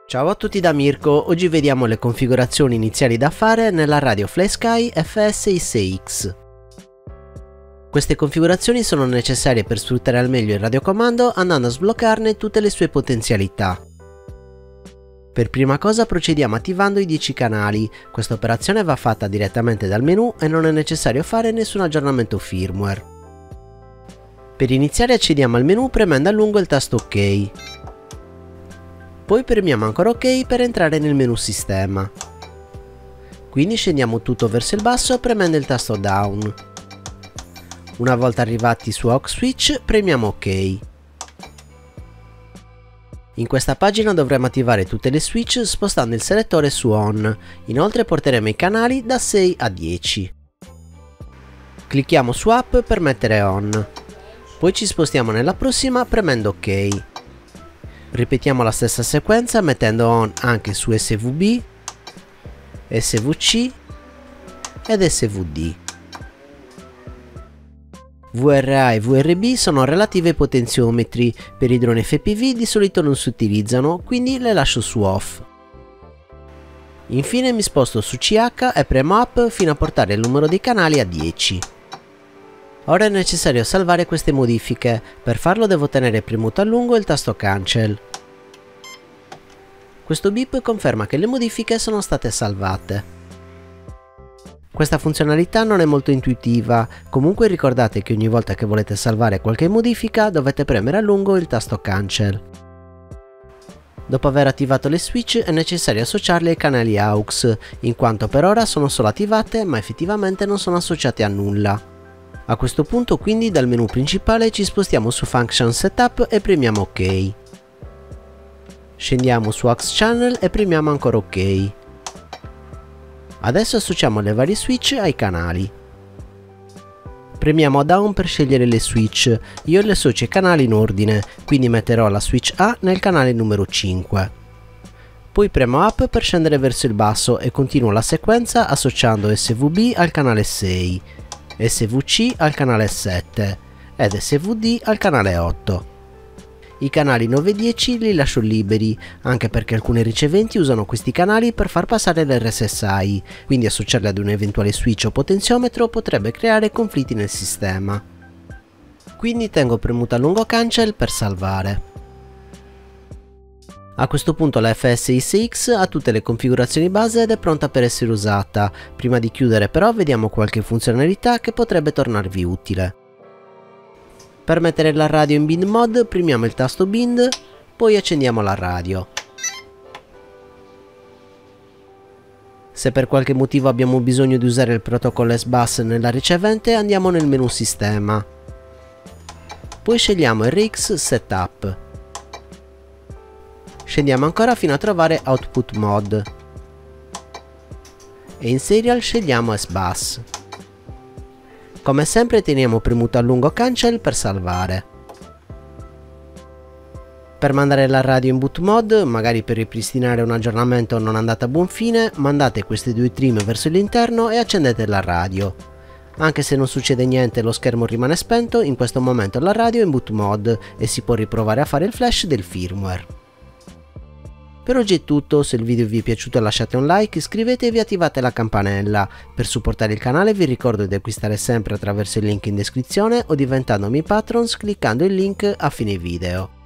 Ciao a tutti da Mirko, oggi vediamo le configurazioni iniziali da fare nella radio FlySky FS6X. Queste configurazioni sono necessarie per sfruttare al meglio il radiocomando andando a sbloccarne tutte le sue potenzialità. Per prima cosa procediamo attivando i 10 canali, questa operazione va fatta direttamente dal menu e non è necessario fare nessun aggiornamento firmware. Per iniziare accediamo al menu premendo a lungo il tasto OK. Poi premiamo ancora OK per entrare nel menu sistema. Quindi scendiamo tutto verso il basso premendo il tasto down. Una volta arrivati su aux switch premiamo OK. In questa pagina dovremo attivare tutte le switch spostando il selettore su on, inoltre porteremo i canali da 6 a 10. Clicchiamo su up per mettere on, poi ci spostiamo nella prossima premendo OK. Ripetiamo la stessa sequenza mettendo on anche su SVB, SVC ed SVD. VRA e VRB sono relative ai potenziometri, per i droni FPV di solito non si utilizzano, quindi le lascio su off. Infine mi sposto su CH e premo up fino a portare il numero dei canali a 10. Ora è necessario salvare queste modifiche, per farlo devo tenere premuto a lungo il tasto cancel. Questo beep conferma che le modifiche sono state salvate. Questa funzionalità non è molto intuitiva, comunque ricordate che ogni volta che volete salvare qualche modifica dovete premere a lungo il tasto cancel. Dopo aver attivato le switch è necessario associarle ai canali AUX, in quanto per ora sono solo attivate ma effettivamente non sono associate a nulla. A questo punto quindi dal menu principale ci spostiamo su Function Setup e premiamo OK. Scendiamo su aux channel e premiamo ancora OK. Adesso associamo le varie switch ai canali. Premiamo down per scegliere le switch, io le associo ai canali in ordine, quindi metterò la switch A nel canale numero 5. Poi premo up per scendere verso il basso e continuo la sequenza associando SVB al canale 6, SVC al canale 7 ed SVD al canale 8. I canali 9 e 10 li lascio liberi, anche perché alcuni riceventi usano questi canali per far passare l'RSSI, quindi associarli ad un eventuale switch o potenziometro potrebbe creare conflitti nel sistema. Quindi tengo premuto a lungo cancel per salvare. A questo punto la FS6X ha tutte le configurazioni base ed è pronta per essere usata. Prima di chiudere però vediamo qualche funzionalità che potrebbe tornarvi utile. Per mettere la radio in bind mode premiamo il tasto bind, poi accendiamo la radio. Se per qualche motivo abbiamo bisogno di usare il protocollo S-Bus nella ricevente andiamo nel menu sistema. Poi scegliamo RX Setup. Scendiamo ancora fino a trovare Output Mode. E in Serial scegliamo S-Bus. Come sempre teniamo premuto a lungo cancel per salvare. Per mandare la radio in boot mode, magari per ripristinare un aggiornamento non andato a buon fine, mandate queste due trim verso l'interno e accendete la radio. Anche se non succede niente e lo schermo rimane spento, in questo momento la radio è in boot mode e si può riprovare a fare il flash del firmware. Per oggi è tutto, se il video vi è piaciuto lasciate un like, iscrivetevi e attivate la campanella. Per supportare il canale vi ricordo di acquistare sempre attraverso il link in descrizione o diventandomi patrons cliccando il link a fine video.